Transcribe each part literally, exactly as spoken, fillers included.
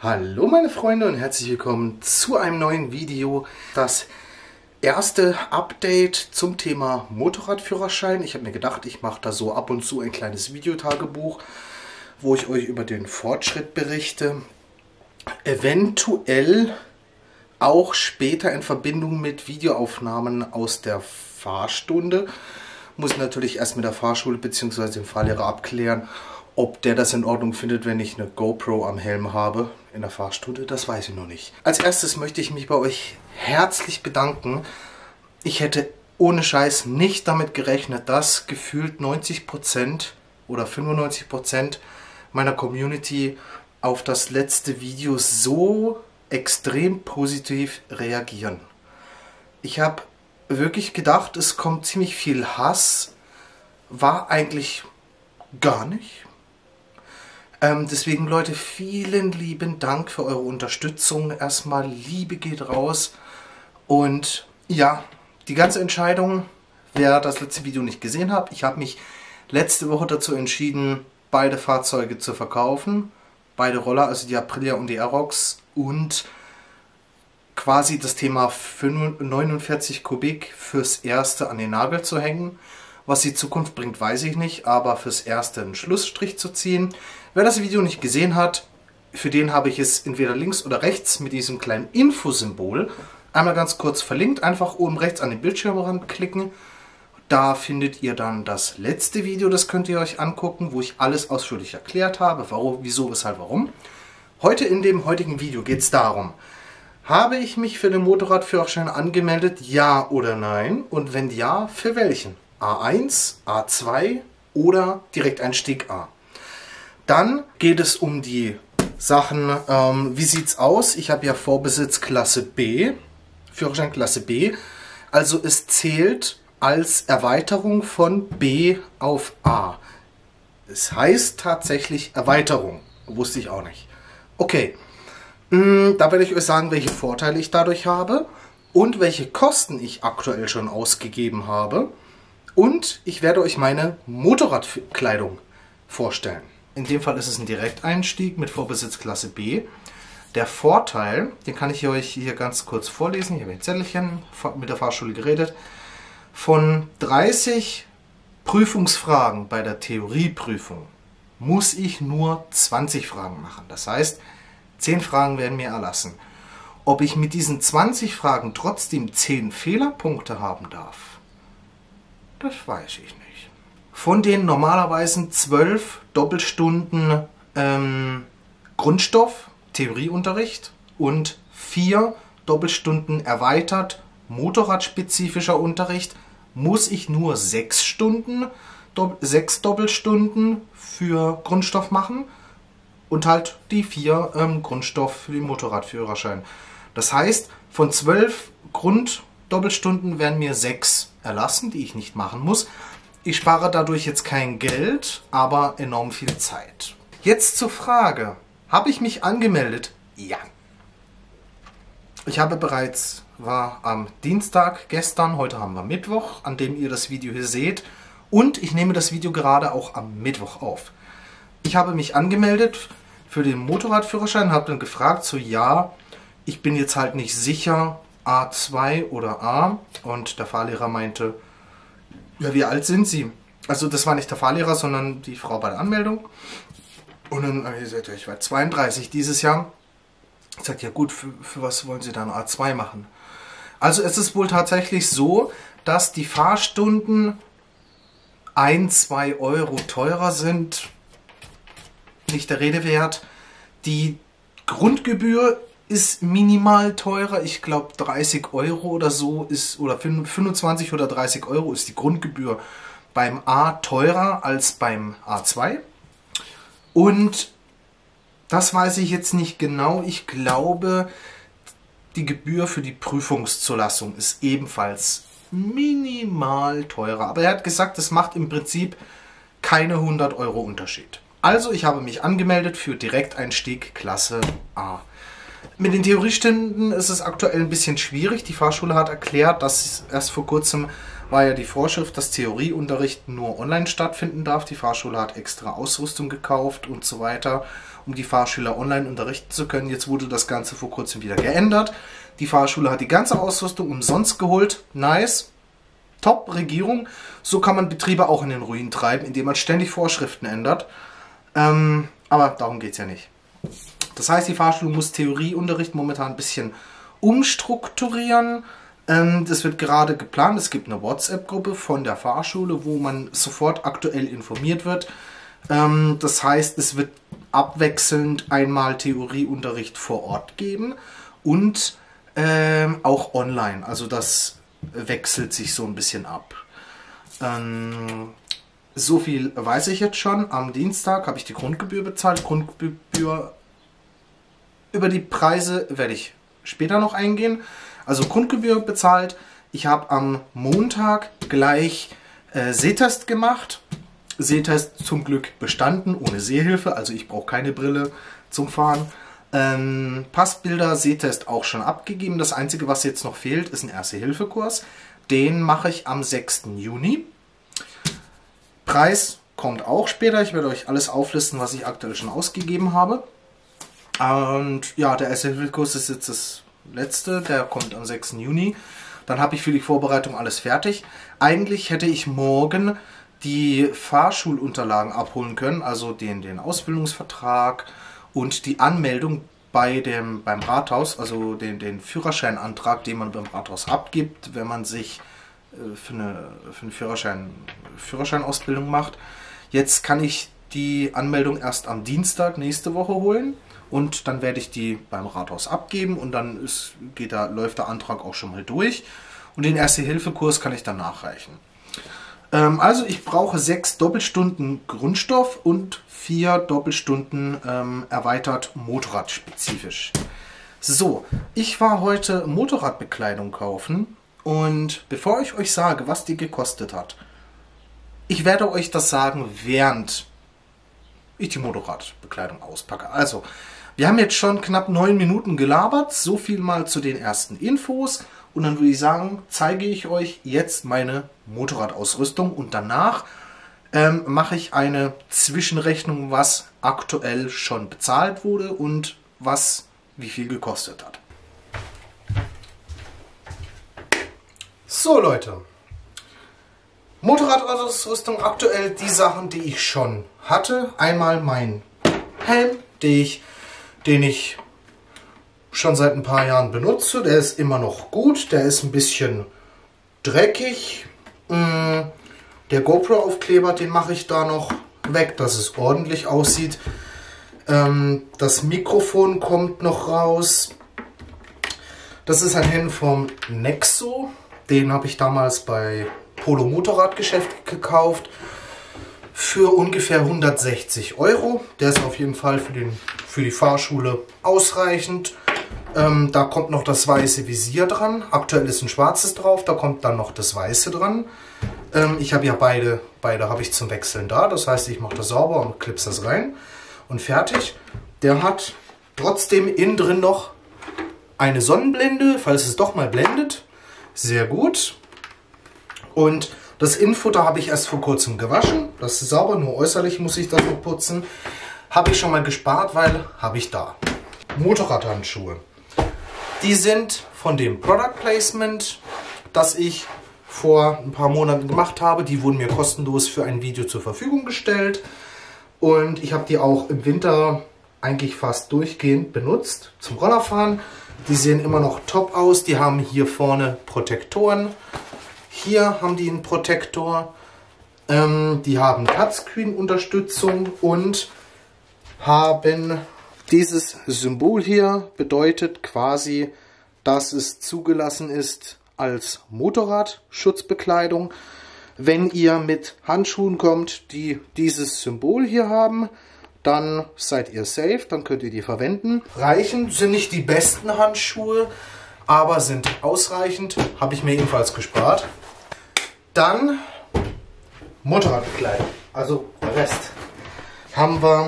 Hallo meine Freunde und herzlich willkommen zu einem neuen Video. Das erste Update zum Thema Motorradführerschein. Ich habe mir gedacht, ich mache da so ab und zu ein kleines Videotagebuch, wo ich euch über den Fortschritt berichte. Eventuell auch später in Verbindung mit Videoaufnahmen aus der Fahrstunde. Muss ich natürlich erst mit der Fahrschule bzw. dem Fahrlehrer abklären, ob der das in Ordnung findet, wenn ich eine GoPro am Helm habe in der Fahrstunde. Das weiß ich noch nicht. Als erstes möchte ich mich bei euch herzlich bedanken. Ich hätte ohne Scheiß nicht damit gerechnet, dass gefühlt neunzig Prozent oder fünfundneunzig Prozent meiner Community auf das letzte Video so extrem positiv reagieren. Ich habe wirklich gedacht, es kommt ziemlich viel Hass. War eigentlich gar nicht. Ähm, deswegen, Leute, vielen lieben Dank für eure Unterstützung. Erstmal, Liebe geht raus. Und ja, die ganze Entscheidung, wer das letzte Video nicht gesehen hat, ich habe mich letzte Woche dazu entschieden, beide Fahrzeuge zu verkaufen. Beide Roller, also die Aprilia und die Aerox. Und quasi das Thema neunundvierzig Kubik fürs Erste an den Nagel zu hängen. Was die Zukunft bringt, weiß ich nicht, aber fürs Erste einen Schlussstrich zu ziehen. Wer das Video nicht gesehen hat, für den habe ich es entweder links oder rechts mit diesem kleinen Infosymbol einmal ganz kurz verlinkt. Einfach oben rechts an den Bildschirmrand klicken. Da findet ihr dann das letzte Video, das könnt ihr euch angucken, wo ich alles ausführlich erklärt habe, warum, wieso, weshalb, warum. Heute in dem heutigen Video geht es darum, habe ich mich für den Motorradführerschein angemeldet, ja oder nein? Und wenn ja, für welchen? A eins, A zwei oder Direkteinstieg A. Dann geht es um die Sachen, ähm, wie sieht es aus? Ich habe ja Vorbesitz Klasse B, Führerschein Klasse B. Also es zählt als Erweiterung von B auf A. Es heißt tatsächlich Erweiterung. Wusste ich auch nicht. Okay, da werde ich euch sagen, welche Vorteile ich dadurch habe und welche Kosten ich aktuell schon ausgegeben habe. Und ich werde euch meine Motorradkleidung vorstellen. In dem Fall ist es ein Direkteinstieg mit Vorbesitz Klasse B. Der Vorteil, den kann ich euch hier ganz kurz vorlesen. Ich habe ein Zettelchen mit der Fahrschule geredet. Von dreißig Prüfungsfragen bei der Theorieprüfung muss ich nur zwanzig Fragen machen. Das heißt, zehn Fragen werden mir erlassen. Ob ich mit diesen zwanzig Fragen trotzdem zehn Fehlerpunkte haben darf, das weiß ich nicht. Von den normalerweise zwölf Doppelstunden ähm, Grundstoff, Theorieunterricht und vier Doppelstunden erweitert motorradspezifischer Unterricht, muss ich nur sechs Stunden, do, sechs Doppelstunden für Grundstoff machen und halt die vier ähm, Grundstoff für den Motorradführerschein. Das heißt, von zwölf Grunddoppelstunden werden mir sechs erlassen, die ich nicht machen muss. Ich spare dadurch jetzt kein Geld, aber enorm viel Zeit. Jetzt zur Frage, habe ich mich angemeldet? Ja. Ich habe bereits, war am Dienstag gestern, heute haben wir Mittwoch, an dem ihr das Video hier seht. Und ich nehme das Video gerade auch am Mittwoch auf. Ich habe mich angemeldet für den Motorradführerschein, habe dann gefragt, so ja, ich bin jetzt halt nicht sicher, A zwei oder A. Und der Fahrlehrer meinte, ja, wie alt sind Sie? Also das war nicht der Fahrlehrer, sondern die Frau bei der Anmeldung. Und dann habe ich gesagt, ja, ich war zweiunddreißig dieses Jahr. Ich sagte, ja gut, für, für was wollen Sie dann A zwei machen? Also es ist wohl tatsächlich so, dass die Fahrstunden ein, zwei Euro teurer sind. Nicht der Rede wert. Die Grundgebühr ist minimal teurer. Ich glaube dreißig Euro oder so ist, oder fünfundzwanzig oder dreißig Euro ist die Grundgebühr beim A teurer als beim A zwei. Und das weiß ich jetzt nicht genau. Ich glaube, die Gebühr für die Prüfungszulassung ist ebenfalls minimal teurer. Aber er hat gesagt, es macht im Prinzip keine hundert Euro Unterschied. Also ich habe mich angemeldet für Direkteinstieg Klasse A. Mit den Theoriestunden ist es aktuell ein bisschen schwierig. Die Fahrschule hat erklärt, dass erst vor kurzem war ja die Vorschrift, dass Theorieunterricht nur online stattfinden darf. Die Fahrschule hat extra Ausrüstung gekauft und so weiter, um die Fahrschüler online unterrichten zu können. Jetzt wurde das Ganze vor kurzem wieder geändert. Die Fahrschule hat die ganze Ausrüstung umsonst geholt. Nice. Top, Regierung. So kann man Betriebe auch in den Ruin treiben, indem man ständig Vorschriften ändert. Ähm, aber darum geht es ja nicht. Das heißt, die Fahrschule muss Theorieunterricht momentan ein bisschen umstrukturieren. Ähm, das wird gerade geplant. Es gibt eine WhatsApp-Gruppe von der Fahrschule, wo man sofort aktuell informiert wird. Ähm, das heißt, es wird abwechselnd einmal Theorieunterricht vor Ort geben und ähm, auch online. Also das wechselt sich so ein bisschen ab. Ähm, so viel weiß ich jetzt schon. Am Dienstag habe ich die Grundgebühr bezahlt. Grundgebühr, über die Preise werde ich später noch eingehen. Also Grundgebühr bezahlt. Ich habe am Montag gleich äh, Sehtest gemacht. Sehtest zum Glück bestanden, ohne Sehhilfe. Also ich brauche keine Brille zum Fahren. Ähm, Passbilder, Sehtest auch schon abgegeben. Das Einzige, was jetzt noch fehlt, ist ein Erste-Hilfe-Kurs. Den mache ich am sechsten Juni. Preis kommt auch später. Ich werde euch alles auflisten, was ich aktuell schon ausgegeben habe. Und ja, der Erste-Hilfe-Kurs ist jetzt das letzte, der kommt am sechsten Juni. Dann habe ich für die Vorbereitung alles fertig. Eigentlich hätte ich morgen die Fahrschulunterlagen abholen können, also den, den Ausbildungsvertrag und die Anmeldung bei dem, beim Rathaus, also den, den Führerscheinantrag, den man beim Rathaus abgibt, wenn man sich äh, für eine, für eine Führerschein, Führerscheinausbildung macht. Jetzt kann ich die Anmeldung erst am Dienstag nächste Woche holen. Und dann werde ich die beim Rathaus abgeben und dann ist, geht da, läuft der Antrag auch schon mal durch. Und den Erste-Hilfe-Kurs kann ich dann nachreichen. Ähm, also ich brauche sechs Doppelstunden Grundstoff und vier Doppelstunden ähm, erweitert Motorradspezifisch. So, ich war heute Motorradbekleidung kaufen und bevor ich euch sage, was die gekostet hat, ich werde euch das sagen, während ich die Motorradbekleidung auspacke. Also, wir haben jetzt schon knapp neun Minuten gelabert, so viel mal zu den ersten Infos. Und dann würde ich sagen, zeige ich euch jetzt meine Motorradausrüstung und danach ähm, mache ich eine Zwischenrechnung, was aktuell schon bezahlt wurde und was wie viel gekostet hat. So Leute, Motorradausrüstung aktuell die Sachen, die ich schon hatte. Einmal mein Helm, den ich, den ich schon seit ein paar Jahren benutze. Der ist immer noch gut. Der ist ein bisschen dreckig. Der GoPro-Aufkleber, den mache ich da noch weg, dass es ordentlich aussieht. Das Mikrofon kommt noch raus. Das ist ein Helm vom Nexo. Den habe ich damals bei Polo Motorradgeschäft gekauft. Für ungefähr hundertsechzig Euro. Der ist auf jeden Fall für, den, für die Fahrschule ausreichend. Ähm, da kommt noch das weiße Visier dran. Aktuell ist ein schwarzes drauf, da kommt dann noch das weiße dran. Ähm, ich habe ja beide, beide habe ich zum Wechseln da. Das heißt, ich mache das sauber und klipse das rein. Und fertig. Der hat trotzdem innen drin noch eine Sonnenblende, falls es doch mal blendet. Sehr gut. Und das Innenfutter habe ich erst vor kurzem gewaschen. Das ist sauber, nur äußerlich muss ich das noch putzen. Habe ich schon mal gespart, weil habe ich da. Motorradhandschuhe. Die sind von dem Product Placement, das ich vor ein paar Monaten gemacht habe. Die wurden mir kostenlos für ein Video zur Verfügung gestellt. Und ich habe die auch im Winter eigentlich fast durchgehend benutzt zum Rollerfahren. Die sehen immer noch top aus. Die haben hier vorne Protektoren. Hier haben die einen Protektor, ähm, die haben Touchscreen-Unterstützung und haben dieses Symbol hier, bedeutet quasi, dass es zugelassen ist als Motorradschutzbekleidung. Wenn ihr mit Handschuhen kommt, die dieses Symbol hier haben, dann seid ihr safe, dann könnt ihr die verwenden. Reichen sind nicht die besten Handschuhe, aber sind ausreichend, habe ich mir ebenfalls gespart. Dann Motorradbekleidung, also der Rest haben wir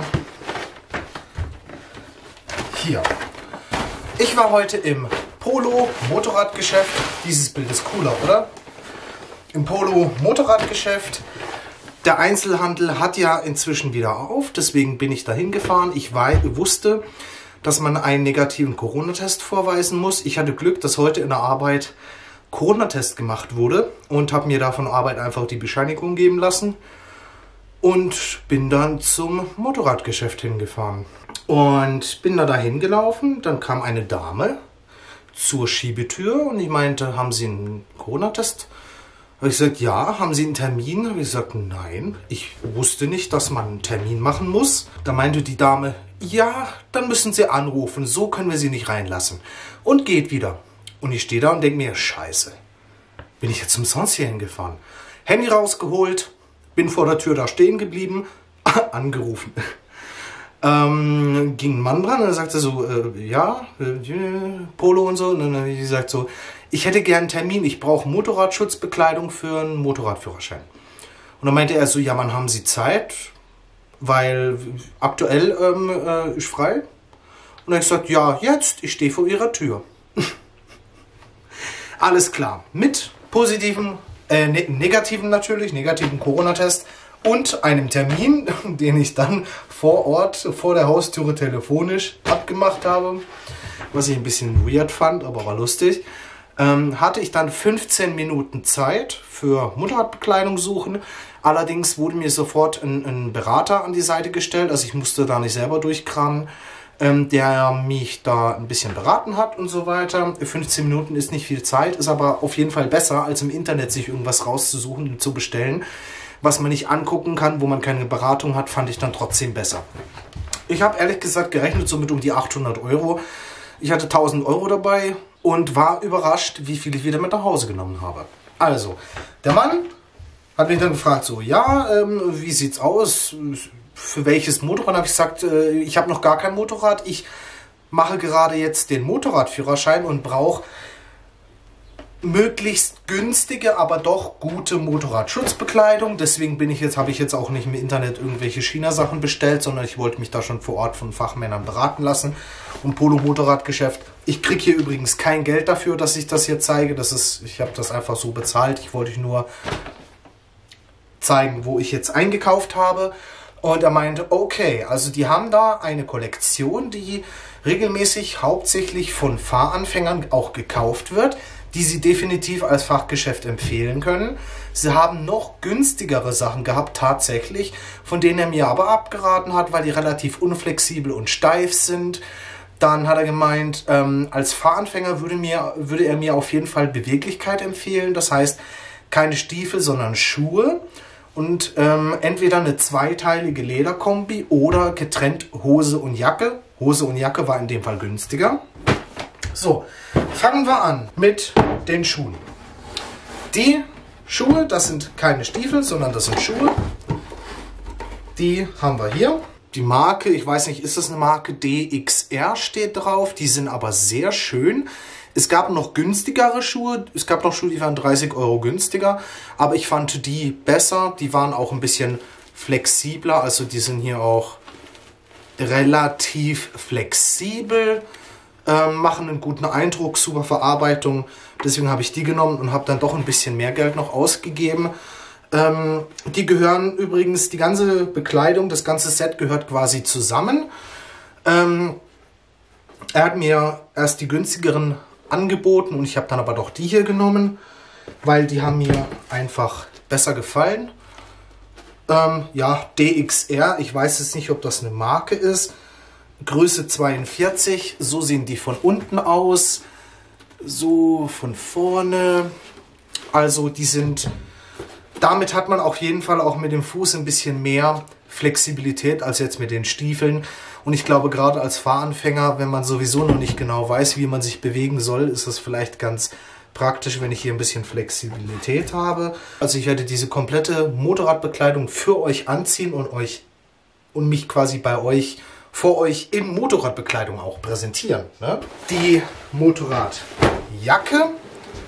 hier. Ich war heute im Polo Motorradgeschäft. Dieses Bild ist cooler, oder? im Polo Motorradgeschäft. Der Einzelhandel hat ja inzwischen wieder auf, deswegen bin ich dahin gefahren. Ich wusste, dass man einen negativen Corona-Test vorweisen muss. Ich hatte Glück, dass heute in der Arbeit Corona-Test gemacht wurde und habe mir da von Arbeit einfach die Bescheinigung geben lassen und bin dann zum Motorradgeschäft hingefahren. Und bin da dahin gelaufen, dann kam eine Dame zur Schiebetür und ich meinte, haben Sie einen Corona-Test? Habe ich gesagt, ja. Haben Sie einen Termin? Habe ich gesagt, nein. Ich wusste nicht, dass man einen Termin machen muss. Da meinte die Dame, ja, dann müssen Sie anrufen, so können wir Sie nicht reinlassen. Und geht wieder. Und ich stehe da und denke mir, scheiße, bin ich jetzt umsonst hier hingefahren? Handy rausgeholt, bin vor der Tür da stehen geblieben, angerufen. Ähm, ging ein Mann dran und er sagte so, äh, ja, äh, Polo und so. Und dann habe ich gesagt so, ich hätte gern einen Termin, ich brauche Motorradschutzbekleidung für einen Motorradführerschein. Und dann meinte er so, ja, wann haben Sie Zeit? Weil aktuell ähm, äh, ist frei. Und dann habe ich gesagt, ja, jetzt, ich stehe vor Ihrer Tür. Alles klar, mit positiven, äh, ne negativen natürlich, negativen Corona-Test. Und einem Termin, den ich dann vor Ort, vor der Haustüre telefonisch abgemacht habe, was ich ein bisschen weird fand, aber war lustig, ähm, hatte ich dann fünfzehn Minuten Zeit für Motorradbekleidung suchen. Allerdings wurde mir sofort ein, ein Berater an die Seite gestellt, also ich musste da nicht selber durchkramen, ähm, der mich da ein bisschen beraten hat und so weiter. fünfzehn Minuten ist nicht viel Zeit, ist aber auf jeden Fall besser, als im Internet sich irgendwas rauszusuchen und zu bestellen. Was man nicht angucken kann, wo man keine Beratung hat, fand ich dann trotzdem besser. Ich habe ehrlich gesagt gerechnet so mit um die achthundert Euro. Ich hatte tausend Euro dabei und war überrascht, wie viel ich wieder mit nach Hause genommen habe. Also, der Mann hat mich dann gefragt, so, ja, ähm, wie sieht's aus? Für welches Motorrad? Habe ich gesagt, äh, ich habe noch gar kein Motorrad. Ich mache gerade jetzt den Motorradführerschein und brauche möglichst günstige, aber doch gute Motorradschutzbekleidung. Deswegen bin ich jetzt, habe ich jetzt auch nicht im Internet irgendwelche China-Sachen bestellt, sondern ich wollte mich da schon vor Ort von Fachmännern beraten lassen. Und Polo-Motorradgeschäft. Ich kriege hier übrigens kein Geld dafür, dass ich das hier zeige. Das ist, ich habe das einfach so bezahlt. Ich wollte euch nur zeigen, wo ich jetzt eingekauft habe. Und er meinte, okay, also die haben da eine Kollektion, die regelmäßig hauptsächlich von Fahranfängern auch gekauft wird, die sie definitiv als Fachgeschäft empfehlen können. Sie haben noch günstigere Sachen gehabt, tatsächlich, von denen er mir aber abgeraten hat, weil die relativ unflexibel und steif sind. Dann hat er gemeint, ähm, als Fahranfänger würde, mir, würde er mir auf jeden Fall Beweglichkeit empfehlen. Das heißt, keine Stiefel, sondern Schuhe. Und ähm, entweder eine zweiteilige Lederkombi oder getrennt Hose und Jacke. Hose und Jacke war in dem Fall günstiger. So, fangen wir an mit den Schuhen. Die Schuhe, das sind keine Stiefel, sondern das sind Schuhe. Die haben wir hier. Die Marke, ich weiß nicht, ist das eine Marke? D X R steht drauf. Die sind aber sehr schön. Es gab noch günstigere Schuhe. Es gab noch Schuhe, die waren dreißig Euro günstiger. Aber ich fand die besser. Die waren auch ein bisschen flexibler. Also die sind hier auch relativ flexibel. Ähm, machen einen guten Eindruck, super Verarbeitung. Deswegen habe ich die genommen und habe dann doch ein bisschen mehr Geld noch ausgegeben. Ähm, die gehören übrigens, die ganze Bekleidung, das ganze Set gehört quasi zusammen. Ähm, er hat mir erst die günstigeren angeboten und ich habe dann aber doch die hier genommen, weil die haben mir einfach besser gefallen. Ähm, ja, D X R, ich weiß jetzt nicht, ob das eine Marke ist. Größe zweiundvierzig, so sehen die von unten aus, so von vorne. Also die sind, damit hat man auf jeden Fall auch mit dem Fuß ein bisschen mehr Flexibilität als jetzt mit den Stiefeln. Und ich glaube, gerade als Fahranfänger, wenn man sowieso noch nicht genau weiß, wie man sich bewegen soll, ist es vielleicht ganz praktisch, wenn ich hier ein bisschen Flexibilität habe. Also ich werde diese komplette Motorradbekleidung für euch anziehen und euch und mich quasi bei euch vor euch in Motorradbekleidung auch präsentieren. Ne? Die Motorradjacke,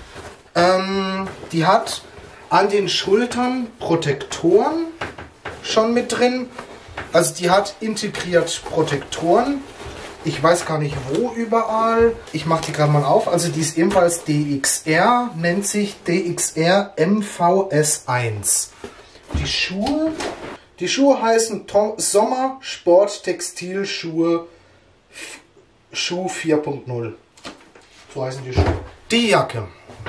ähm, die hat an den Schultern Protektoren schon mit drin. Also die hat integriert Protektoren Ich weiß gar nicht wo überall. Ich mache die gerade mal auf. Also die ist ebenfalls D X R, nennt sich D X R M V S eins. Die Schuhe, die Schuhe heißen Tom Sommer Sport Textilschuhe Schuh vier Punkt null. So heißen die Schuhe. Die Jacke.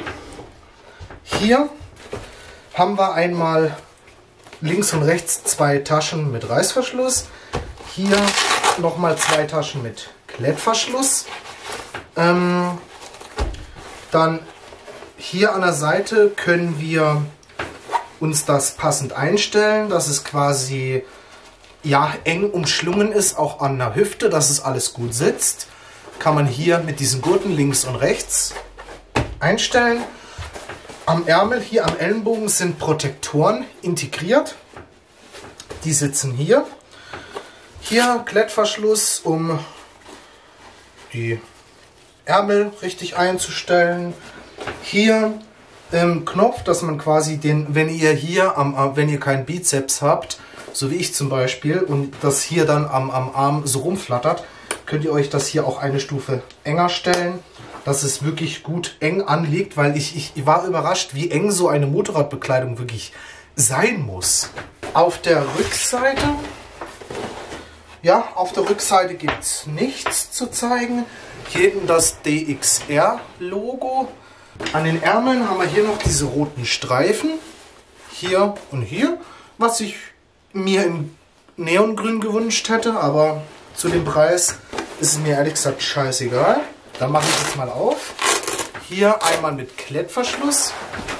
Hier haben wir einmal links und rechts zwei Taschen mit Reißverschluss. Hier nochmal zwei Taschen mit Klettverschluss. Ähm, dann hier an der Seite können wir uns das passend einstellen, dass es quasi ja, eng umschlungen ist, auch an der Hüfte, dass es alles gut sitzt. Kann man hier mit diesen Gurten links und rechts einstellen. Am Ärmel, hier am Ellenbogen, sind Protektoren integriert. Die sitzen hier. Hier Klettverschluss, um die Ärmel richtig einzustellen. Hier ähm, Knopf, dass man quasi den, wenn ihr hier, am, wenn ihr keinen Bizeps habt, so wie ich zum Beispiel, und das hier dann am, am Arm so rumflattert, könnt ihr euch das hier auch eine Stufe enger stellen, dass es wirklich gut eng anliegt, weil ich, ich war überrascht, wie eng so eine Motorradbekleidung wirklich sein muss. Auf der Rückseite, ja, auf der Rückseite gibt es nichts zu zeigen. Hier hinten das D X R-Logo. An den Ärmeln haben wir hier noch diese roten Streifen. Hier und hier, was ich mir im Neongrün gewünscht hätte, aber zu dem Preis ist es mir ehrlich gesagt scheißegal. Dann mache ich jetzt mal auf. Hier einmal mit Klettverschluss.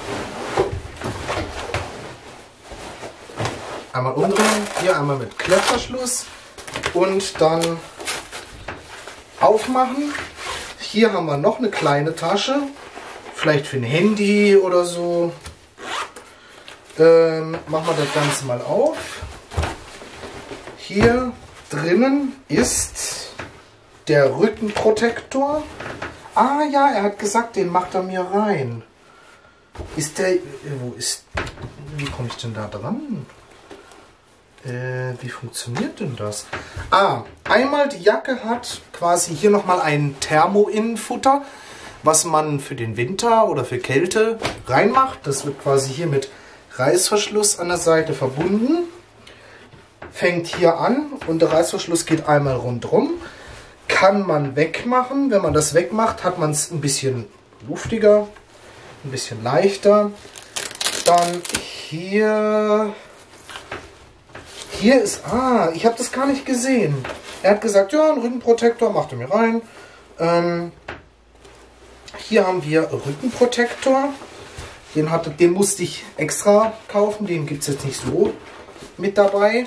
Einmal umdrehen, hier einmal mit Klettverschluss und dann aufmachen. Hier haben wir noch eine kleine Tasche, vielleicht für ein Handy oder so. Ähm, machen wir das Ganze mal auf. Hier drinnen ist der Rückenprotektor. Ah ja, er hat gesagt, den macht er mir rein. Ist der... Wo ist... Wie komme ich denn da dran? Äh, wie funktioniert denn das? Ah, einmal die Jacke hat quasi hier nochmal ein Thermo-Innenfutter, was man für den Winter oder für Kälte reinmacht. Das wird quasi hier mit Reißverschluss an der Seite verbunden. Fängt hier an und der Reißverschluss geht einmal rundherum. Kann man wegmachen. Wenn man das wegmacht, hat man es ein bisschen luftiger, ein bisschen leichter. Dann hier... Hier ist, ah, ich habe das gar nicht gesehen. Er hat gesagt, ja, ein Rückenprotektor, macht er mir rein. Ähm, hier haben wir Rückenprotektor. Den, hatte, den musste ich extra kaufen, den gibt es jetzt nicht so mit dabei.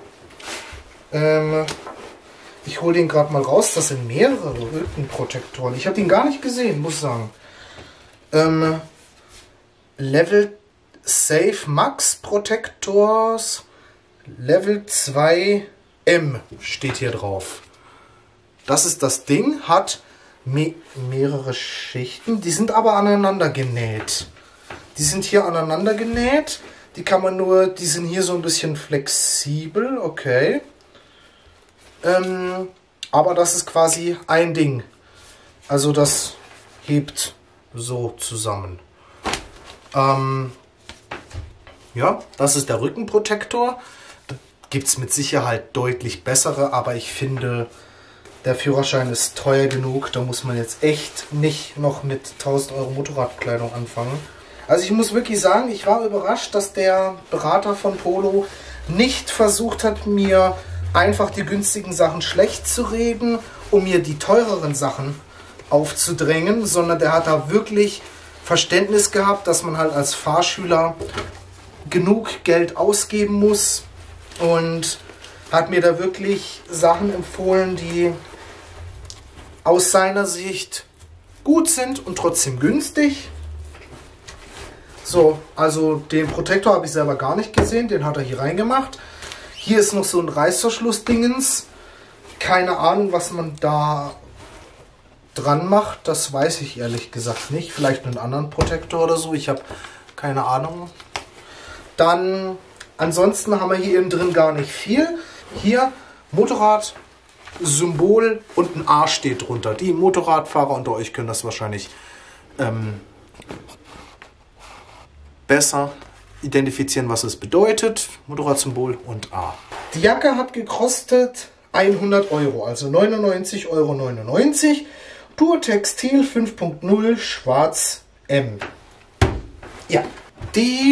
Ähm, ich hole den gerade mal raus, das sind mehrere Rückenprotektoren. Ich habe den gar nicht gesehen, muss ich sagen. Ähm, Level Safe Max Protectors. Level zwei M steht hier drauf. Das ist das Ding, hat me mehrere Schichten, die sind aber aneinander genäht. Die sind hier aneinander genäht, die kann man nur, die sind hier so ein bisschen flexibel, okay. Ähm, aber das ist quasi ein Ding. Also das hebt so zusammen. Ähm, ja, das ist der Rückenprotektor. Gibt es mit Sicherheit deutlich bessere, aber ich finde, der Führerschein ist teuer genug. Da muss man jetzt echt nicht noch mit tausend Euro Motorradkleidung anfangen. Also ich muss wirklich sagen, ich war überrascht, dass der Berater von Polo nicht versucht hat, mir einfach die günstigen Sachen schlecht zu reden, um mir die teureren Sachen aufzudrängen, sondern der hat da wirklich Verständnis gehabt, dass man halt als Fahrschüler genug Geld ausgeben muss. Und hat mir da wirklich Sachen empfohlen, die aus seiner Sicht gut sind und trotzdem günstig. So, also den Protektor habe ich selber gar nicht gesehen, den hat er hier reingemacht. Hier ist noch so ein Reißverschluss-Dingens. Keine Ahnung, was man da dran macht, das weiß ich ehrlich gesagt nicht. Vielleicht einen anderen Protektor oder so, ich habe keine Ahnung. Dann... Ansonsten haben wir hier innen drin gar nicht viel. Hier Motorrad Symbol und ein A steht drunter. Die Motorradfahrer unter euch können das wahrscheinlich ähm, besser identifizieren, was es bedeutet. Motorradsymbol und A. Die Jacke hat gekostet hundert Euro, also neunundneunzig Euro neunundneunzig. Tour Textil fünf Punkt null Schwarz M. Ja, die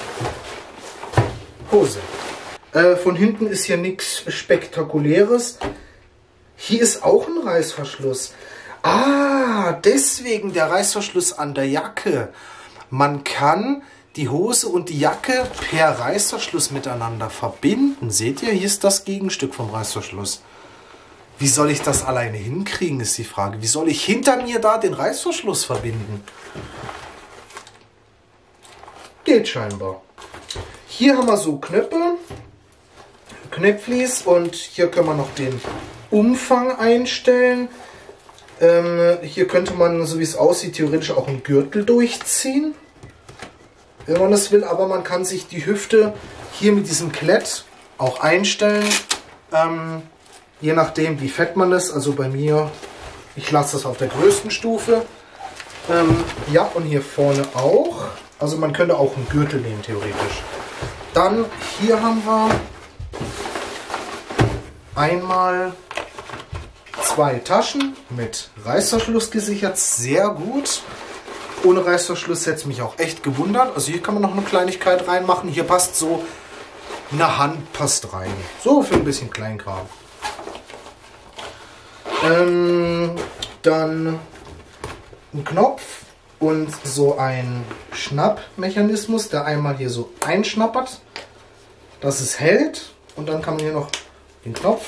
Hose. Äh, von hinten ist hier nichts Spektakuläres. Hier ist auch ein Reißverschluss. Ah, deswegen der Reißverschluss an der Jacke. Man kann die Hose und die Jacke per Reißverschluss miteinander verbinden. Seht ihr, hier ist das Gegenstück vom Reißverschluss. Wie soll ich das alleine hinkriegen, ist die Frage. Wie soll ich hinter mir da den Reißverschluss verbinden? Geht scheinbar. Hier haben wir so Knöpfe, Knöpflis und hier können wir noch den Umfang einstellen. Ähm, hier könnte man, so wie es aussieht, theoretisch auch einen Gürtel durchziehen, wenn man das will, aber man kann sich die Hüfte hier mit diesem Klett auch einstellen, ähm, je nachdem wie fett man ist. Also bei mir, ich lasse das auf der größten Stufe. Ähm, ja, und hier vorne auch. Also man könnte auch einen Gürtel nehmen, theoretisch. Dann hier haben wir einmal zwei Taschen mit Reißverschluss gesichert, sehr gut. Ohne Reißverschluss hätte es mich auch echt gewundert. Also hier kann man noch eine Kleinigkeit reinmachen. Hier passt so eine Hand passt rein. So für ein bisschen Kleinkram. Ähm, dann ein Knopf und so ein Schnappmechanismus, der einmal hier so einschnappert, dass es hält. Und dann kann man hier noch den Knopf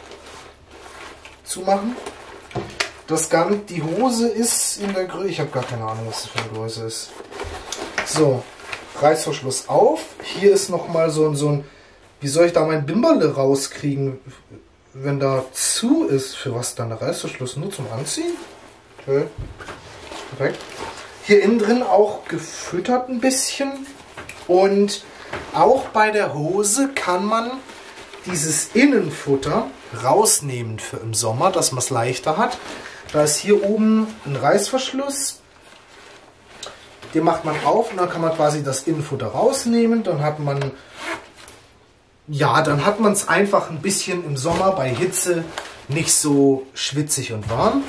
zumachen. Das Ganze, die Hose ist in der Größe, ich habe gar keine Ahnung, was das für eine Größe ist. So, Reißverschluss auf. Hier ist nochmal so, so ein, wie soll ich da mein Bimberle rauskriegen, wenn da zu ist? Für was dann der Reißverschluss? Nur zum Anziehen? Okay. Perfekt. Hier innen drin auch gefüttert ein bisschen. Und auch bei der Hose kann man dieses Innenfutter rausnehmen für im Sommer, dass man es leichter hat. Da ist hier oben ein Reißverschluss. Den macht man auf und dann kann man quasi das Innenfutter rausnehmen. Dann hat man, ja, dann hat man es einfach ein bisschen im Sommer bei Hitze nicht so schwitzig und warm.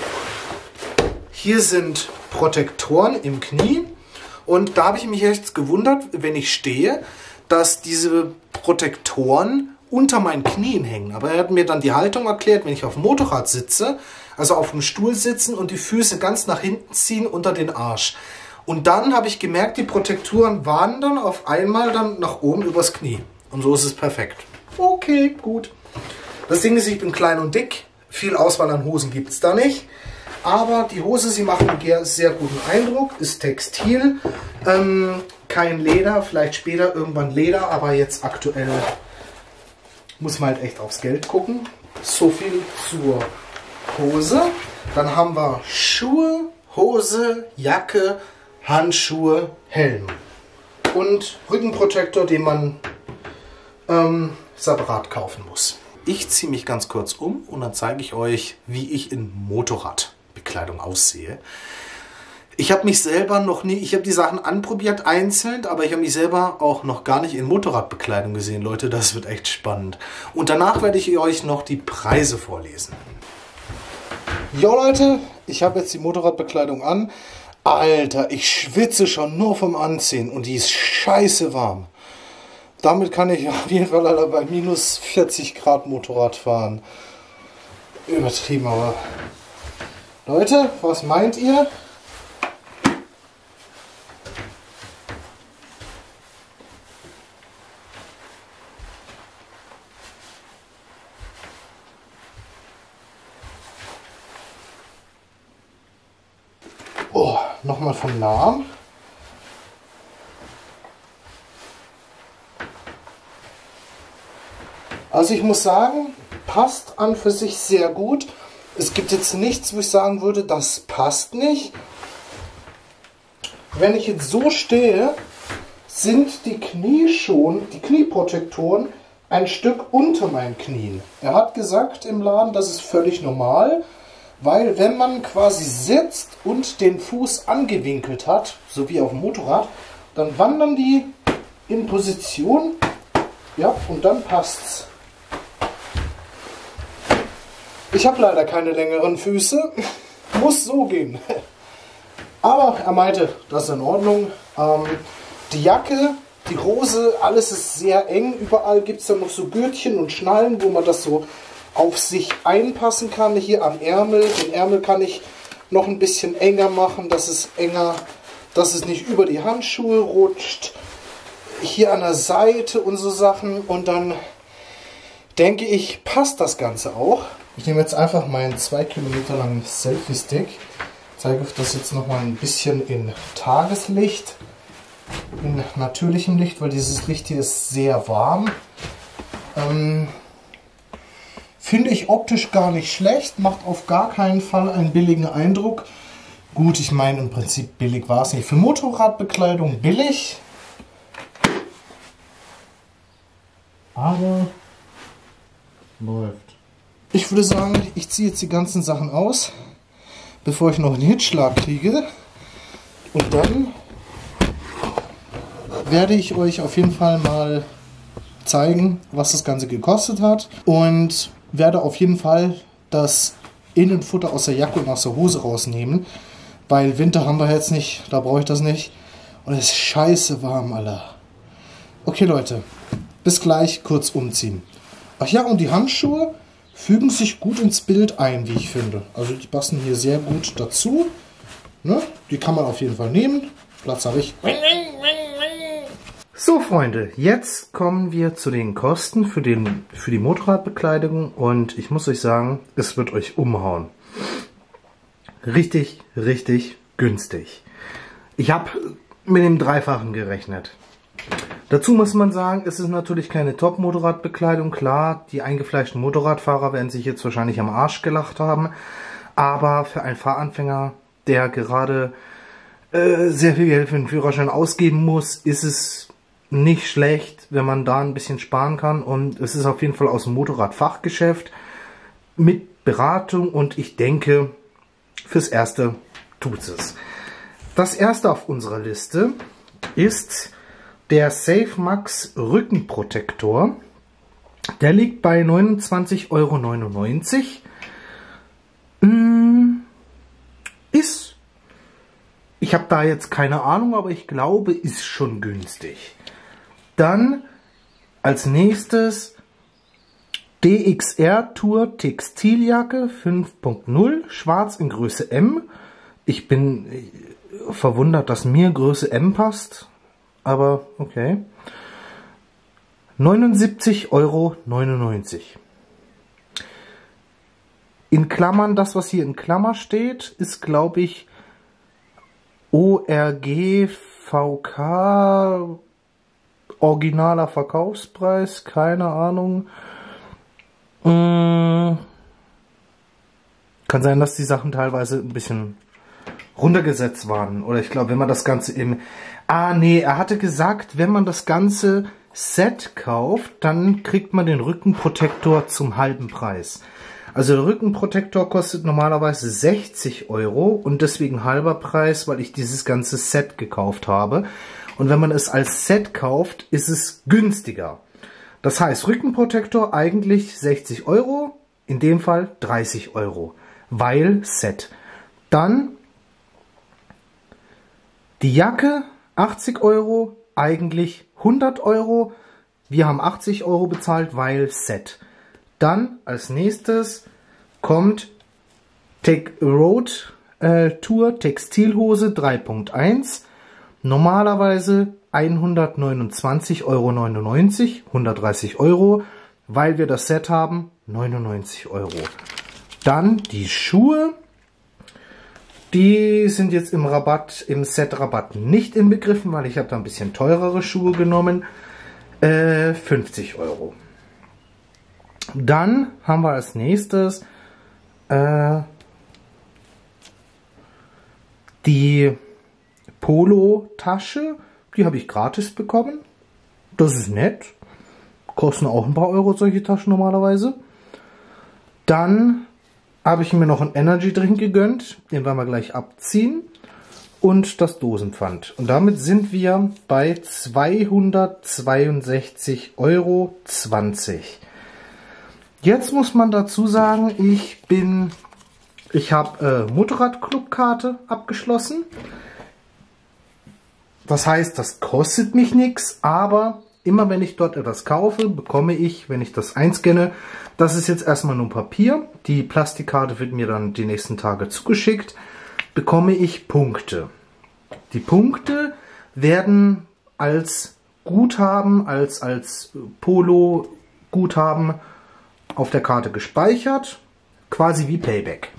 Hier sind Protektoren im Knie. Und da habe ich mich jetzt gewundert, wenn ich stehe, dass diese Protektoren unter meinen Knien hängen. Aber er hat mir dann die Haltung erklärt, wenn ich auf dem Motorrad sitze, also auf dem Stuhl sitzen und die Füße ganz nach hinten ziehen unter den Arsch. Und dann habe ich gemerkt, die Protektoren wandern auf einmal dann nach oben übers Knie. Und so ist es perfekt. Okay, gut. Das Ding ist, ich bin klein und dick. Viel Auswahl an Hosen gibt es da nicht. Aber die Hose, sie macht einen sehr guten Eindruck. Ist Textil. Ähm, kein Leder, vielleicht später irgendwann Leder, aber jetzt aktuell muss man halt echt aufs Geld gucken. So viel zur Hose. Dann haben wir Schuhe, Hose, Jacke, Handschuhe, Helm. Und Rückenprotektor, den man ähm, separat kaufen muss. Ich ziehe mich ganz kurz um und dann zeige ich euch, wie ich in Motorradbekleidung aussehe. Ich habe mich selber noch nie, ich habe die Sachen anprobiert einzeln, aber ich habe mich selber auch noch gar nicht in Motorradbekleidung gesehen. Leute, das wird echt spannend. Und danach werde ich euch noch die Preise vorlesen. Jo Leute, ich habe jetzt die Motorradbekleidung an. Alter, ich schwitze schon nur vom Anziehen und die ist scheiße warm. Damit kann ich auf jeden Fall Alter, bei minus vierzig Grad Motorrad fahren. Übertrieben, aber... Leute, was meint ihr? Oh, nochmal von nahem. Also ich muss sagen, passt an für sich sehr gut. Es gibt jetzt nichts, wo ich sagen würde, das passt nicht. Wenn ich jetzt so stehe, sind die Knie schon, die Knieprotektoren ein Stück unter meinen Knien. Er hat gesagt im Laden, das ist völlig normal, weil wenn man quasi sitzt und den Fuß angewinkelt hat, so wie auf dem Motorrad, dann wandern die in Position, ja, und dann passt's. Ich habe leider keine längeren Füße, muss so gehen. Aber er meinte, das ist in Ordnung. Ähm, die Jacke, die Hose, alles ist sehr eng. Überall gibt es dann noch so Gürtchen und Schnallen, wo man das so auf sich einpassen kann. Hier am Ärmel. Den Ärmel kann ich noch ein bisschen enger machen, dass es enger, dass es nicht über die Handschuhe rutscht. Hier an der Seite und so Sachen. Und dann denke ich, passt das Ganze auch. Ich nehme jetzt einfach meinen zwei Kilometer langen Selfie-Stick. Zeige euch das jetzt noch mal ein bisschen in Tageslicht, in natürlichem Licht, weil dieses Licht hier ist sehr warm. Ähm, Finde ich optisch gar nicht schlecht, macht auf gar keinen Fall einen billigen Eindruck. Gut, ich meine im Prinzip billig war es nicht. Für Motorradbekleidung billig, aber läuft. Ich würde sagen, ich ziehe jetzt die ganzen Sachen aus, bevor ich noch einen Hitzschlag kriege. Und dann werde ich euch auf jeden Fall mal zeigen, was das Ganze gekostet hat. Und werde auf jeden Fall das Innenfutter aus der Jacke und aus der Hose rausnehmen. Weil Winter haben wir jetzt nicht, da brauche ich das nicht. Und es ist scheiße warm, Alter. Okay Leute, bis gleich, kurz umziehen. Ach ja, und die Handschuhe fügen sich gut ins Bild ein, wie ich finde. Also die passen hier sehr gut dazu. Ne? Die kann man auf jeden Fall nehmen. Platz habe ich. So Freunde, jetzt kommen wir zu den Kosten für, den, für die Motorradbekleidung. Und ich muss euch sagen, es wird euch umhauen. Richtig, richtig günstig. Ich habe mit dem Dreifachen gerechnet. Dazu muss man sagen, es ist natürlich keine Top-Motorradbekleidung. Klar, die eingefleischten Motorradfahrer werden sich jetzt wahrscheinlich am Arsch gelacht haben. Aber für einen Fahranfänger, der gerade äh, sehr viel Geld für den Führerschein ausgeben muss, ist es nicht schlecht, wenn man da ein bisschen sparen kann. Und es ist auf jeden Fall aus dem Motorradfachgeschäft mit Beratung. Und ich denke, fürs Erste tut es. Das Erste auf unserer Liste ist der Safe Max Rückenprotektor. Der liegt bei neunundzwanzig Euro neunundneunzig. Hm, ist, ich habe da jetzt keine Ahnung, aber ich glaube, ist schon günstig. Dann als nächstes D X R Tour Textiljacke fünf Punkt null, schwarz in Größe M. Ich bin verwundert, dass mir Größe M passt. Aber okay. neunundsiebzig Euro neunundneunzig. In Klammern, das was hier in Klammer steht, ist glaube ich O R G V K originaler Verkaufspreis, keine Ahnung. Hm. Kann sein, dass die Sachen teilweise ein bisschen runtergesetzt waren. Oder ich glaube, wenn man das Ganze im... Ah, nee, er hatte gesagt, wenn man das ganze Set kauft, dann kriegt man den Rückenprotektor zum halben Preis. Also der Rückenprotektor kostet normalerweise sechzig Euro und deswegen halber Preis, weil ich dieses ganze Set gekauft habe. Und wenn man es als Set kauft, ist es günstiger. Das heißt, Rückenprotektor eigentlich sechzig Euro, in dem Fall dreißig Euro, weil Set. Dann die Jacke, achtzig Euro, eigentlich hundert Euro. Wir haben achtzig Euro bezahlt, weil Set. Dann als nächstes kommt Tech Road äh, Tour Textilhose drei Punkt eins. Normalerweise hundertneunundzwanzig Euro neunundneunzig, hundertdreißig Euro, weil wir das Set haben, neunundneunzig Euro. Dann die Schuhe. Die sind jetzt im Rabatt, im Set-Rabatt nicht inbegriffen, weil ich habe da ein bisschen teurere Schuhe genommen. Äh, fünfzig Euro. Dann haben wir als nächstes äh, die Polo-Tasche. Die habe ich gratis bekommen. Das ist nett. kosten auch ein paar Euro solche Taschen normalerweise. Dann habe ich mir noch einen Energy Drink gegönnt, den werden wir gleich abziehen. Und das Dosenpfand. Und damit sind wir bei zweihundertzweiundsechzig Euro zwanzig. Jetzt muss man dazu sagen, ich bin, ich habe äh, Motorradclubkarte abgeschlossen. Das heißt, das kostet mich nichts, aber immer wenn ich dort etwas kaufe, bekomme ich, wenn ich das einscanne, das ist jetzt erstmal nur Papier. Die Plastikkarte wird mir dann die nächsten Tage zugeschickt. Bekomme ich Punkte. Die Punkte werden als Guthaben, als, als Polo-Guthaben auf der Karte gespeichert, quasi wie Payback.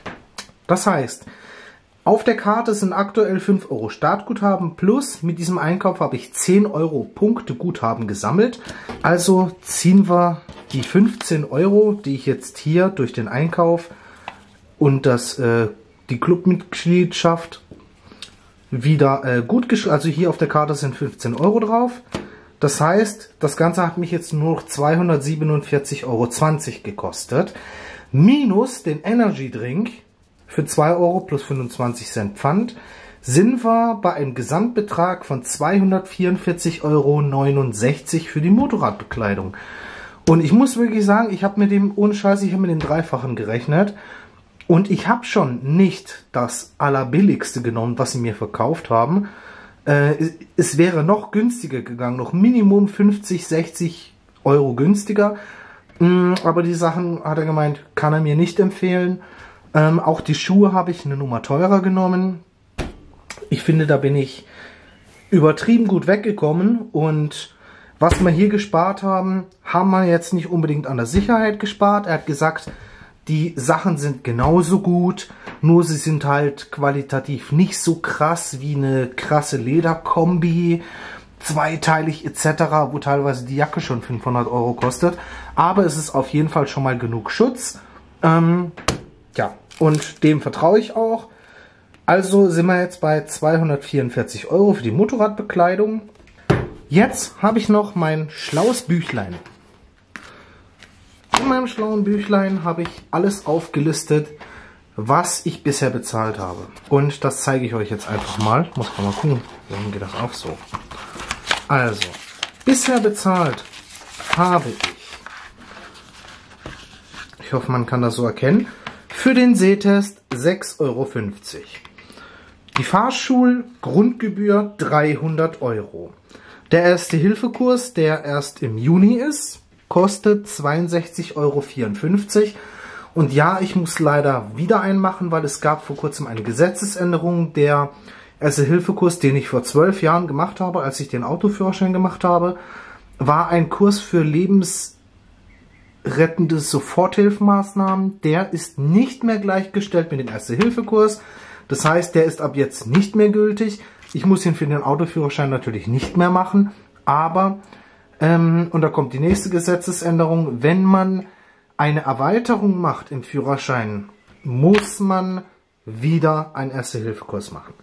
Das heißt, auf der Karte sind aktuell fünf Euro Startguthaben plus mit diesem Einkauf habe ich zehn Euro Punkteguthaben gesammelt. Also ziehen wir die fünfzehn Euro, die ich jetzt hier durch den Einkauf und das, äh, die Clubmitgliedschaft wieder äh, gut geschrieben. Also hier auf der Karte sind fünfzehn Euro drauf. Das heißt, das Ganze hat mich jetzt nur noch zweihundertsiebenundvierzig Euro zwanzig gekostet. Minus den Energy Drink für zwei Euro plus fünfundzwanzig Cent Pfand sind wir bei einem Gesamtbetrag von zweihundertvierundvierzig Euro neunundsechzig für die Motorradbekleidung. Und ich muss wirklich sagen, ich habe mit dem, ohne Scheiß, ich habe mit dem Dreifachen gerechnet. Und ich habe schon nicht das Allerbilligste genommen, was sie mir verkauft haben. Äh, es wäre noch günstiger gegangen, noch Minimum fünfzig, sechzig Euro günstiger. Mm, aber die Sachen, hat er gemeint, kann er mir nicht empfehlen. Ähm, auch die Schuhe habe ich eine Nummer teurer genommen. Ich finde, da bin ich übertrieben gut weggekommen. Und was wir hier gespart haben, haben wir jetzt nicht unbedingt an der Sicherheit gespart. Er hat gesagt, die Sachen sind genauso gut, nur sie sind halt qualitativ nicht so krass wie eine krasse Lederkombi, zweiteilig et cetera, wo teilweise die Jacke schon fünfhundert Euro kostet. Aber es ist auf jeden Fall schon mal genug Schutz. Ähm, ja, und dem vertraue ich auch. Also sind wir jetzt bei zweihundertvierundvierzig Euro für die Motorradbekleidung. Jetzt habe ich noch mein schlaues Büchlein. In meinem schlauen Büchlein habe ich alles aufgelistet, was ich bisher bezahlt habe. Und das zeige ich euch jetzt einfach mal. Ich muss mal gucken, warum geht das auch so. Also, bisher bezahlt habe ich, ich hoffe, man kann das so erkennen, für den Sehtest sechs Euro fünfzig. Die Fahrschulgrundgebühr dreihundert Euro. Der Erste-Hilfe-Kurs, der erst im Juni ist, kostet zweiundsechzig Euro vierundfünfzig. Und ja, ich muss leider wieder einen machen, weil es gab vor kurzem eine Gesetzesänderung. Der Erste-Hilfe-Kurs, den ich vor zwölf Jahren gemacht habe, als ich den Autoführerschein gemacht habe, war ein Kurs für lebensrettende Soforthilfemaßnahmen. Der ist nicht mehr gleichgestellt mit dem Erste-Hilfe-Kurs. Das heißt, der ist ab jetzt nicht mehr gültig. Ich muss ihn für den Autoführerschein natürlich nicht mehr machen, aber Ähm, und da kommt die nächste Gesetzesänderung. Wenn man eine Erweiterung macht im Führerschein, muss man wieder einen Erste-Hilfe-Kurs machen.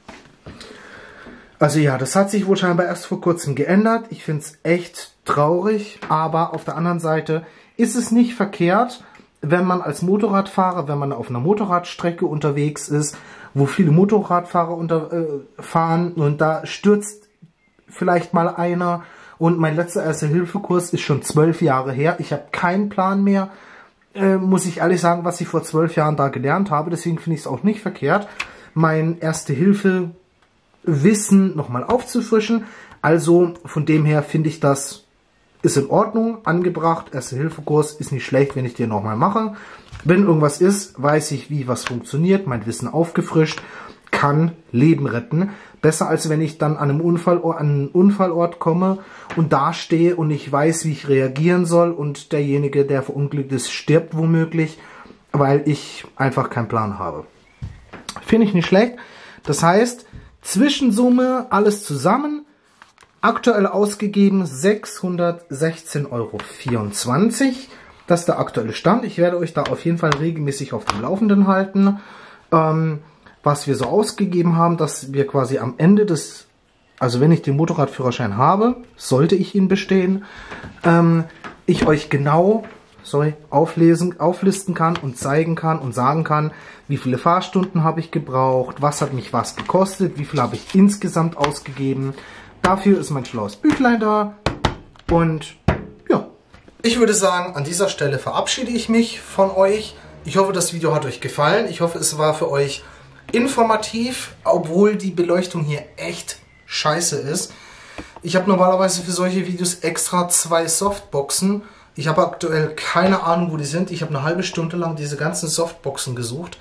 Also ja, das hat sich wohl scheinbar erst vor kurzem geändert. Ich finde es echt traurig, aber auf der anderen Seite ist es nicht verkehrt, wenn man als Motorradfahrer, wenn man auf einer Motorradstrecke unterwegs ist, wo viele Motorradfahrer unter, äh, fahren und da stürzt vielleicht mal einer. Und mein letzter Erste-Hilfe-Kurs ist schon zwölf Jahre her. Ich habe keinen Plan mehr, äh, muss ich ehrlich sagen, was ich vor zwölf Jahren da gelernt habe. Deswegen finde ich es auch nicht verkehrt, mein Erste-Hilfe-Wissen nochmal aufzufrischen. Also von dem her finde ich, das ist in Ordnung, angebracht. Erste-Hilfe-Kurs ist nicht schlecht, wenn ich den nochmal mache. Wenn irgendwas ist, weiß ich, wie was funktioniert, mein Wissen aufgefrischt, kann Leben retten. Besser als wenn ich dann an einem Unfall, an einen Unfallort komme und da stehe und ich weiß, wie ich reagieren soll und derjenige, der verunglückt ist, stirbt womöglich, weil ich einfach keinen Plan habe. Finde ich nicht schlecht. Das heißt, Zwischensumme, alles zusammen, aktuell ausgegeben sechshundertsechzehn Euro vierundzwanzig. Das ist der aktuelle Stand. Ich werde euch da auf jeden Fall regelmäßig auf dem Laufenden halten. Ähm, was wir so ausgegeben haben, dass wir quasi am Ende des, also wenn ich den Motorradführerschein habe, sollte ich ihn bestehen, ähm, ich euch genau sorry, auflesen, auflisten kann und zeigen kann und sagen kann, wie viele Fahrstunden habe ich gebraucht, was hat mich was gekostet, wie viel habe ich insgesamt ausgegeben. Dafür ist mein schlaues Büchlein da und ja. Ich würde sagen, an dieser Stelle verabschiede ich mich von euch. Ich hoffe, das Video hat euch gefallen. Ich hoffe, es war für euch informativ, obwohl die Beleuchtung hier echt scheiße ist. Ich habe normalerweise für solche Videos extra zwei Softboxen. Ich habe aktuell keine Ahnung, wo die sind. Ich habe eine halbe Stunde lang diese ganzen Softboxen gesucht.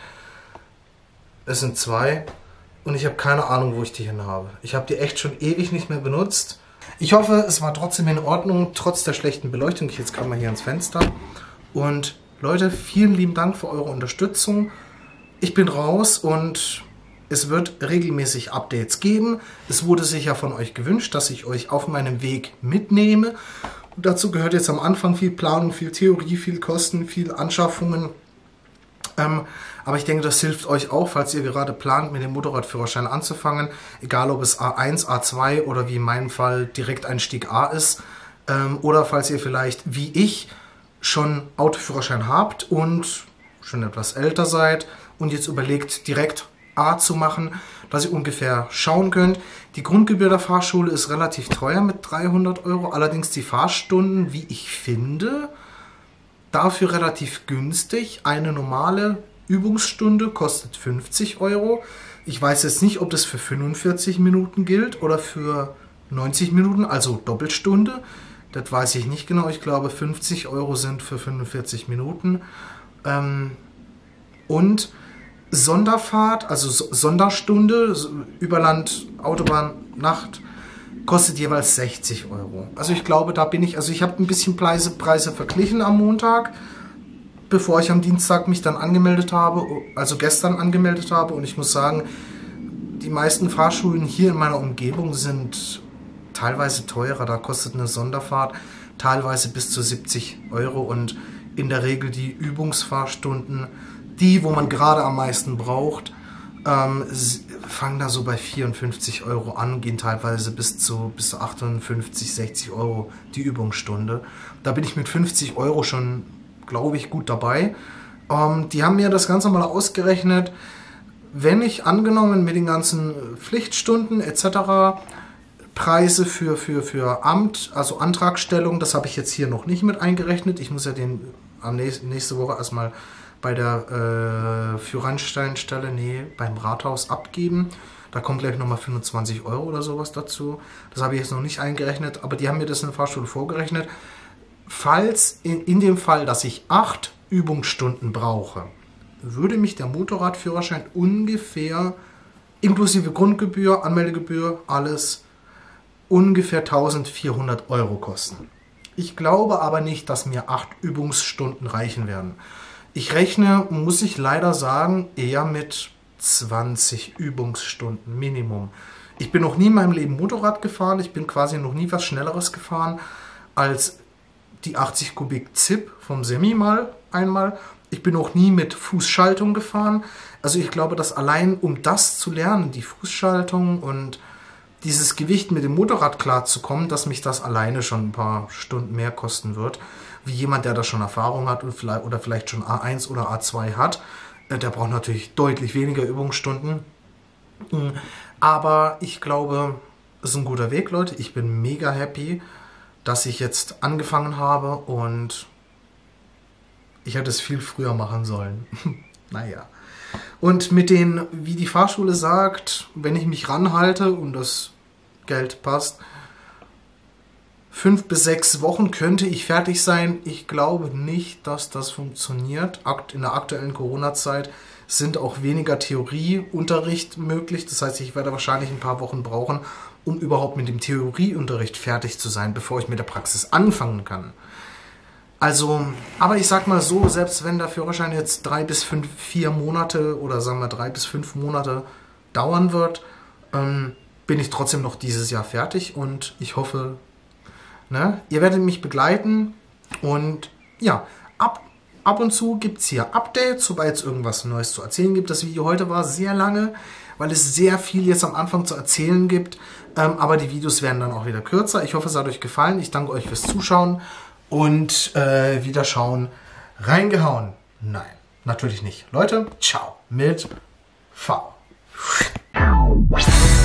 Es sind zwei. Und ich habe keine Ahnung, wo ich die hin habe. Ich habe die echt schon ewig nicht mehr benutzt. Ich hoffe, es war trotzdem in Ordnung, trotz der schlechten Beleuchtung. Ich jetzt kann mal hier ans Fenster. Und Leute, vielen lieben Dank für eure Unterstützung. Ich bin raus und es wird regelmäßig Updates geben. Es wurde sicher von euch gewünscht, dass ich euch auf meinem Weg mitnehme. Und dazu gehört jetzt am Anfang viel Planung, viel Theorie, viel Kosten, viel Anschaffungen. Ähm, aber ich denke, das hilft euch auch, falls ihr gerade plant, mit dem Motorradführerschein anzufangen. Egal, ob es A eins, A zwei oder wie in meinem Fall Direkteinstieg A ist. Ähm, oder falls ihr vielleicht, wie ich, schon Autoführerschein habt und schon etwas älter seid und jetzt überlegt, direkt A zu machen, dass ihr ungefähr schauen könnt. Die Grundgebühr der Fahrschule ist relativ teuer mit dreihundert Euro. Allerdings die Fahrstunden, wie ich finde, dafür relativ günstig. Eine normale Übungsstunde kostet fünfzig Euro. Ich weiß jetzt nicht, ob das für fünfundvierzig Minuten gilt oder für neunzig Minuten, also Doppelstunde. Das weiß ich nicht genau. Ich glaube, fünfzig Euro sind für fünfundvierzig Minuten. Ähm, und Sonderfahrt, also Sonderstunde, Überland, Autobahn, Nacht, kostet jeweils sechzig Euro. Also ich glaube, da bin ich, also ich habe ein bisschen Preise, Preise verglichen am Montag, bevor ich am Dienstag mich dann angemeldet habe, also gestern angemeldet habe. Und ich muss sagen, die meisten Fahrschulen hier in meiner Umgebung sind teilweise teurer. Da kostet eine Sonderfahrt teilweise bis zu siebzig Euro. Und in der Regel die Übungsfahrstunden, die, wo man gerade am meisten braucht, ähm, fangen da so bei vierundfünfzig Euro an, gehen teilweise bis zu, bis zu achtundfünfzig, sechzig Euro die Übungsstunde. Da bin ich mit fünfzig Euro schon, glaube ich, gut dabei. Ähm, die haben mir das Ganze mal ausgerechnet, wenn ich angenommen mit den ganzen Pflichtstunden et cetera Preise für, für, für Amt, also Antragstellung, das habe ich jetzt hier noch nicht mit eingerechnet. Ich muss ja den am nächsten, nächste Woche erstmal bei der äh, Führerscheinstelle, nee, beim Rathaus abgeben. Da kommt gleich nochmal fünfundzwanzig Euro oder sowas dazu. Das habe ich jetzt noch nicht eingerechnet, aber die haben mir das in der Fahrschule vorgerechnet. Falls, in, in dem Fall, dass ich acht Übungsstunden brauche, würde mich der Motorradführerschein ungefähr, inklusive Grundgebühr, Anmeldegebühr, alles, ungefähr eintausendvierhundert Euro kosten. Ich glaube aber nicht, dass mir acht Übungsstunden reichen werden. Ich rechne, muss ich leider sagen, eher mit zwanzig Übungsstunden Minimum. Ich bin noch nie in meinem Leben Motorrad gefahren. Ich bin quasi noch nie was Schnelleres gefahren als die achtzig Kubik Zip vom Semi mal einmal. Ich bin auch nie mit Fußschaltung gefahren. Also ich glaube, dass allein um das zu lernen, die Fußschaltung und dieses Gewicht mit dem Motorrad klarzukommen, dass mich das alleine schon ein paar Stunden mehr kosten wird. Wie jemand, der da schon Erfahrung hat und vielleicht, oder vielleicht schon A eins oder A zwei hat. Der braucht natürlich deutlich weniger Übungsstunden. Aber ich glaube, es ist ein guter Weg, Leute. Ich bin mega happy, dass ich jetzt angefangen habe und ich hätte es viel früher machen sollen. Naja. Und mit den, wie die Fahrschule sagt, wenn ich mich ranhalte und das Geld passt, fünf bis sechs Wochen könnte ich fertig sein. Ich glaube nicht, dass das funktioniert. In der aktuellen Corona-Zeit sind auch weniger Theorieunterricht möglich. Das heißt, ich werde wahrscheinlich ein paar Wochen brauchen, um überhaupt mit dem Theorieunterricht fertig zu sein, bevor ich mit der Praxis anfangen kann. Also, aber ich sag mal so, selbst wenn der Führerschein jetzt drei bis fünf, vier Monate oder sagen wir drei bis fünf Monate dauern wird, ähm, bin ich trotzdem noch dieses Jahr fertig und ich hoffe, ne, ihr werdet mich begleiten und ja, ab, ab und zu gibt es hier Updates, sobald es irgendwas Neues zu erzählen gibt. Das Video heute war sehr lange, weil es sehr viel jetzt am Anfang zu erzählen gibt, ähm, aber die Videos werden dann auch wieder kürzer. Ich hoffe, es hat euch gefallen. Ich danke euch fürs Zuschauen. und äh, wieder schauen. Reingehauen? Nein, natürlich nicht. Leute, ciao mit V.